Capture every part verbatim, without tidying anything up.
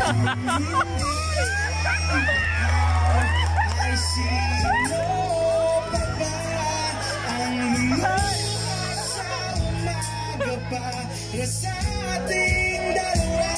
Ay sino pa ba ang lumuwas sa umaga para sa ating dalawa?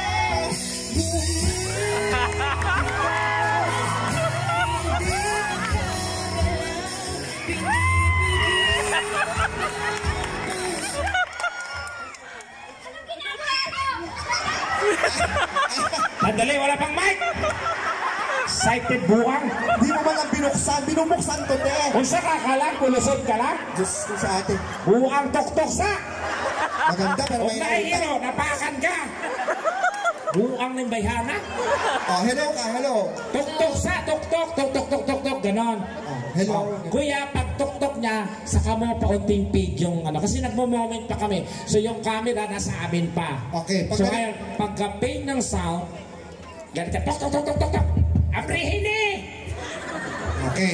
Sandali, wala pang mic! Excited buwang! Di mo man lang binuksan, binubuksan to, te! Kung sa kakalang, kulusod ka lang? Diyos ko sa atin. Buwang tuktok sa! Maganda, pero Huwag may na nakita. ino, napakan ka! Buwang ng bayhana? Oh, hello ka, hello. Tuktok sa, tuktok, tuktok, tuktok, tuktok, ganon. Oh, hello. Oh, kuya, pag tuktok niya, saka mo paunting pig yung ano, kasi nagmo-moment pa kami. So yung camera nasa amin pa. Okay, pag so ngayon, pagka-pain ng sound, ganito, tok, tok, tok, tok, tok, tok. Abrihin eh! Okay.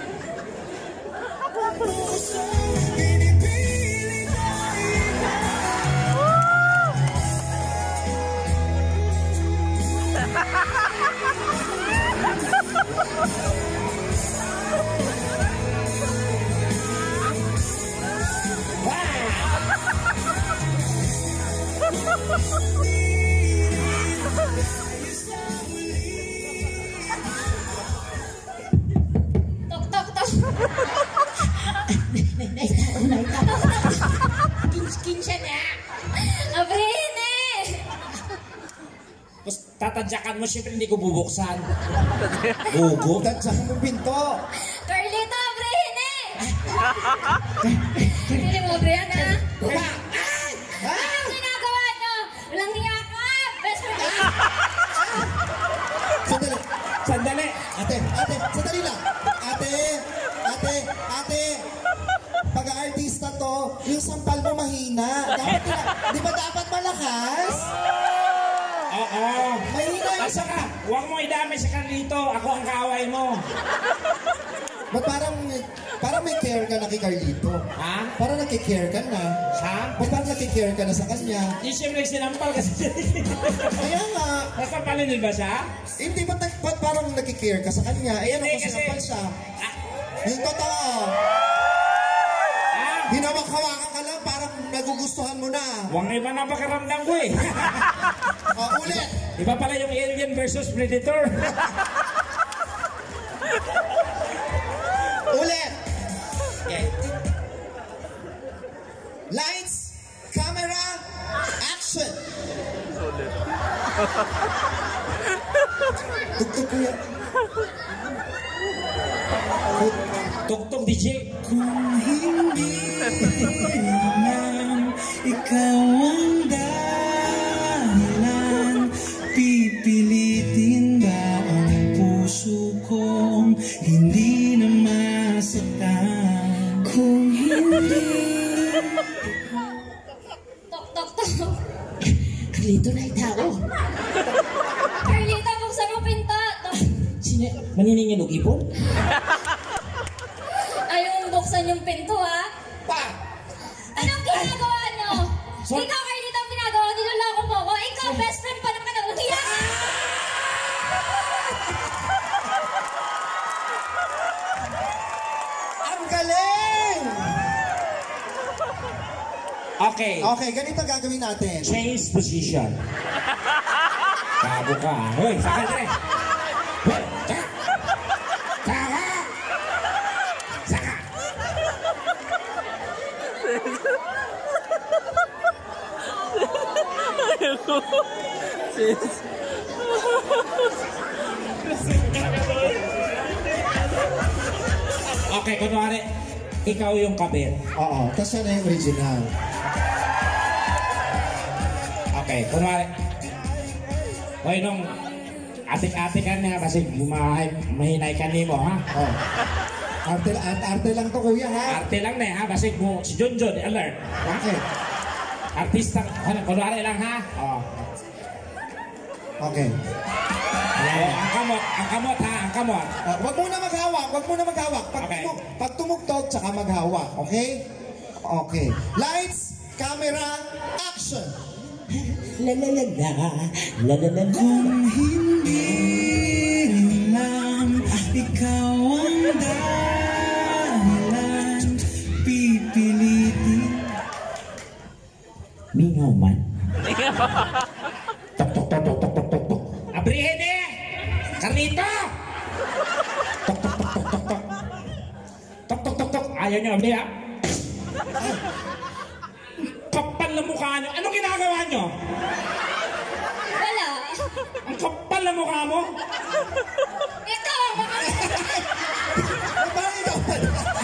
Tok, tok, tok. Kinsya na. Abrihin eh. Tapos tatadyakan mo, syempre hindi ko bubuksan. Bugo. Tatsakan mo pinto. Carlito, abrihin eh. Hindi mo abrihan ha. Kuya! Anong ginagawa nyo? Walang hiya ka. Best friend. Sandali. Sandali! Ate, ate, sandali lang. Ate, ate, ate. Pag-artista to, yung sampal mo mahina. Dapat, di ba dapat malakas? Oo. Mahina yung Asa ka? Huwag mo idamay sa Carlito. Ako ang kaaway mo. Ba't parang, parang may care ka na kay Carlito? Ha? Parang nakikare ka na. Ha? Ba't parang nakikare ka na sa kanya? Di siyempre sinampal kasi. Kaya nga, Nasampalin din ba siya? hindi ba't, nag- ba't parang nakikare ka sa kanya? Eh ano Hindi, kung kasi- sinampal siya? Ah, Yung totoo. ah, Hinawak-hawakan ka lang, parang nagugustuhan mo na. Huwag na iba na pakaramdam ko eh. O, ulit. Iba pala yung Alien versus Predator. Ulit. Okay. Lights, camera, action. Tugtog ko yan. Tuktok D J. Kung hindi naman ikaw ang dahilan, pipilitin ba ang puso kong hindi na masaktan? Kung hindi Tok, tok, tok. Carlito na itao. Carlito, buksan mo pinto. Tok. Sino? Maniningin og ipon? Ayaw mong buksan yung pinto ha. Pa! Anong ginagawa nyo? Sorry. Ikaw, Carlito, ang ginagawa. Niloloko mo ko. Ikaw, best friend pa naman. Walang hiya ka. Ang galing! Okay. Okay, ganito gagawin natin. Change position. Kabo ka. Hoy, saka dire. Hoy, saka. Saka. Saka. Okay, kunwari, ikaw yung kabit. Oo, tapos yan na yung original. Okay, kunwari. Hoy, nung atik-atik ka niya kasi mahay, mahinay ka nimo, ha? Oh. Arte, arte, arte lang to, kuya, ha? Arte lang na, ha? Kasi mo, si Junjun, alert. Okay. Artista, ano, kunwari lang, ha? Oh. Okay. Oh, ang kamot, ang kamot, ha? Ang kamot. Uh, wag muna maghawak, wag muna maghawak. Pag, Okay. tumug, pag tumugtog, tsaka maghawak, okay? Okay. Lights, camera, action! La la la la, la la la la. Kung hindi rin lang ikaw ang dahilan, pipilitin. Mingaw man. Tok tok tok tok tok tok tok tok. Abrihede! Carlito! Tok tok tok tok tok tok. Tok tok tok tok. Ayaw niyo, Abri, ha? Kapal na mukha niyo. Anong ginagawa niyo? Wala. Ang kapal na mukha mo. Ito, baka Parang ikaw pala.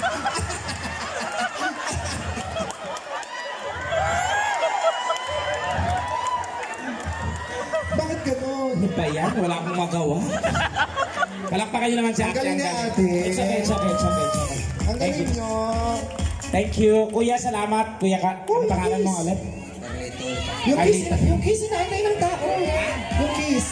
Bakit ganon? Ano ba yan? Wala akong magawa. Palakpakan niyo naman si Ang ate. galing ni ate. It's okay, it's okay, it's okay, it's okay. Ang Thank galing you. nyo. Thank you. Kuya, salamat. Kuya ka. Ang pangalan mo ulit? Yung Ay, kiss, dito. yung kiss inaantay ng tao. Yung kiss.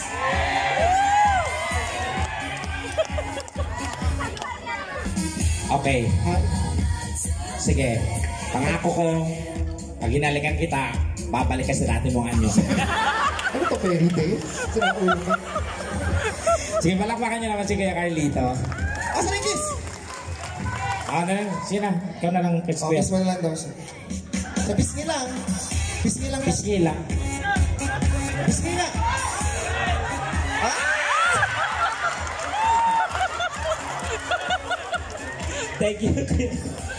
Okay. Ah, Sige. Pangako ko, pag hinalikan kita, babalik ka sa dati mong anyo. ano to, fairy tale? Sira ulo ka. Sige, palakpakan niyo naman si Kuya Carlito. Asan yung kiss? Ah, ano lang? Sina? Ikaw na lang, Chris Oh, Kuya. kiss mo na lang daw siya. Sa pisngi lang. Pisngi lang. Pisngi lang. Pisngi lang. Thank you, Kuya.